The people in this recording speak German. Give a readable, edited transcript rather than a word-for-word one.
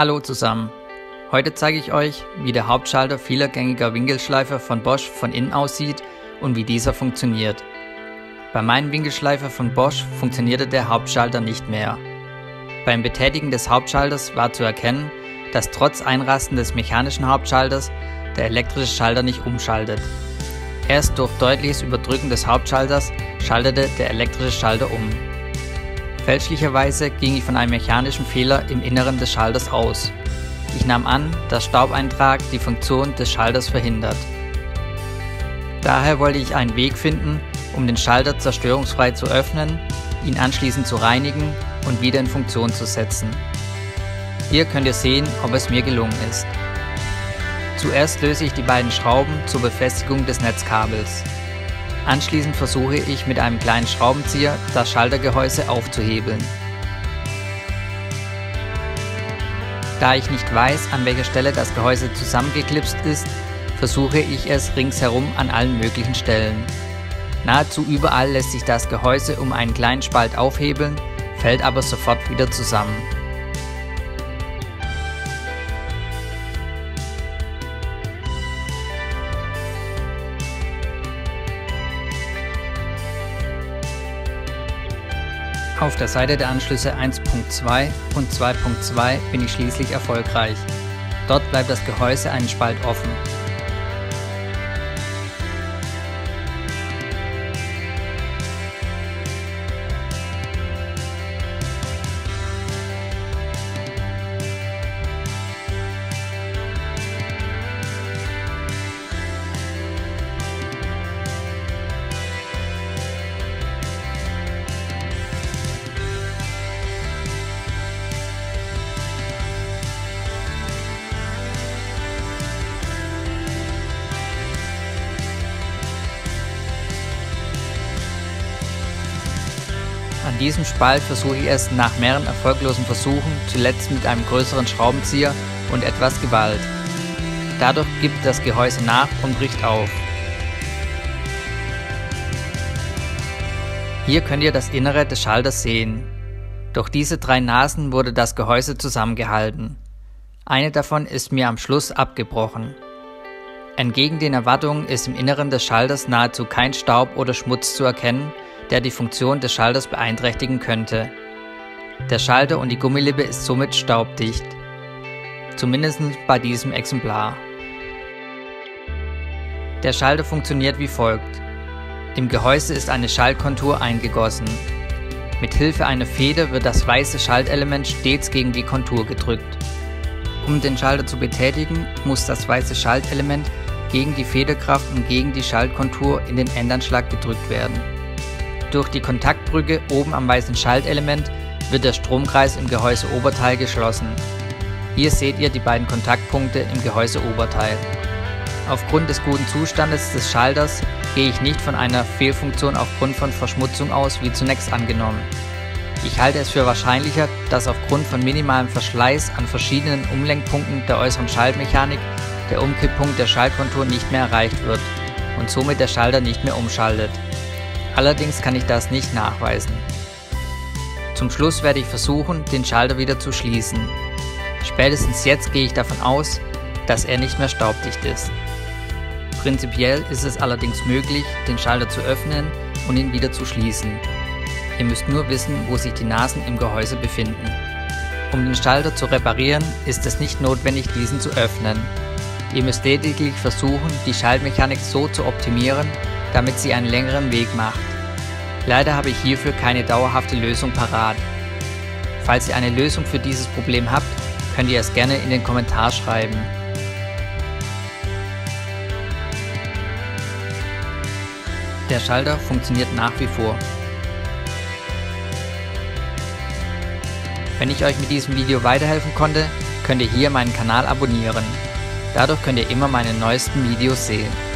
Hallo zusammen, heute zeige ich euch, wie der Hauptschalter vieler gängiger Winkelschleifer von Bosch von innen aussieht und wie dieser funktioniert. Bei meinem Winkelschleifer von Bosch funktionierte der Hauptschalter nicht mehr. Beim Betätigen des Hauptschalters war zu erkennen, dass trotz Einrasten des mechanischen Hauptschalters der elektrische Schalter nicht umschaltet. Erst durch deutliches Überdrücken des Hauptschalters schaltete der elektrische Schalter um. Fälschlicherweise ging ich von einem mechanischen Fehler im Inneren des Schalters aus. Ich nahm an, dass Staubeintrag die Funktion des Schalters verhindert. Daher wollte ich einen Weg finden, um den Schalter zerstörungsfrei zu öffnen, ihn anschließend zu reinigen und wieder in Funktion zu setzen. Hier könnt ihr sehen, ob es mir gelungen ist. Zuerst löse ich die beiden Schrauben zur Befestigung des Netzkabels. Anschließend versuche ich mit einem kleinen Schraubenzieher das Schaltergehäuse aufzuhebeln. Da ich nicht weiß, an welcher Stelle das Gehäuse zusammengeklipst ist, versuche ich es ringsherum an allen möglichen Stellen. Nahezu überall lässt sich das Gehäuse um einen kleinen Spalt aufhebeln, fällt aber sofort wieder zusammen. Auf der Seite der Anschlüsse 1.2 und 2.2 bin ich schließlich erfolgreich. Dort bleibt das Gehäuse einen Spalt offen. An diesem Spalt versuche ich es nach mehreren erfolglosen Versuchen zuletzt mit einem größeren Schraubenzieher und etwas Gewalt. Dadurch gibt das Gehäuse nach und bricht auf. Hier könnt ihr das Innere des Schalters sehen. Durch diese drei Nasen wurde das Gehäuse zusammengehalten. Eine davon ist mir am Schluss abgebrochen. Entgegen den Erwartungen ist im Inneren des Schalters nahezu kein Staub oder Schmutz zu erkennen, der die Funktion des Schalters beeinträchtigen könnte. Der Schalter und die Gummilippe ist somit staubdicht. Zumindest bei diesem Exemplar. Der Schalter funktioniert wie folgt. Im Gehäuse ist eine Schaltkontur eingegossen. Mit Hilfe einer Feder wird das weiße Schaltelement stets gegen die Kontur gedrückt. Um den Schalter zu betätigen, muss das weiße Schaltelement gegen die Federkraft und gegen die Schaltkontur in den Endanschlag gedrückt werden. Durch die Kontaktbrücke oben am weißen Schaltelement wird der Stromkreis im Gehäuseoberteil geschlossen. Hier seht ihr die beiden Kontaktpunkte im Gehäuseoberteil. Aufgrund des guten Zustandes des Schalters gehe ich nicht von einer Fehlfunktion aufgrund von Verschmutzung aus, wie zunächst angenommen. Ich halte es für wahrscheinlicher, dass aufgrund von minimalem Verschleiß an verschiedenen Umlenkpunkten der äußeren Schaltmechanik der Umkipppunkt der Schaltkontur nicht mehr erreicht wird und somit der Schalter nicht mehr umschaltet. Allerdings kann ich das nicht nachweisen. Zum Schluss werde ich versuchen, den Schalter wieder zu schließen. Spätestens jetzt gehe ich davon aus, dass er nicht mehr staubdicht ist. Prinzipiell ist es allerdings möglich, den Schalter zu öffnen und ihn wieder zu schließen. Ihr müsst nur wissen, wo sich die Nasen im Gehäuse befinden. Um den Schalter zu reparieren, ist es nicht notwendig, diesen zu öffnen. Ihr müsst lediglich versuchen, die Schaltmechanik so zu optimieren, damit sie einen längeren Weg macht. Leider habe ich hierfür keine dauerhafte Lösung parat. Falls ihr eine Lösung für dieses Problem habt, könnt ihr es gerne in den Kommentar schreiben. Der Schalter funktioniert nach wie vor. Wenn ich euch mit diesem Video weiterhelfen konnte, könnt ihr hier meinen Kanal abonnieren. Dadurch könnt ihr immer meine neuesten Videos sehen.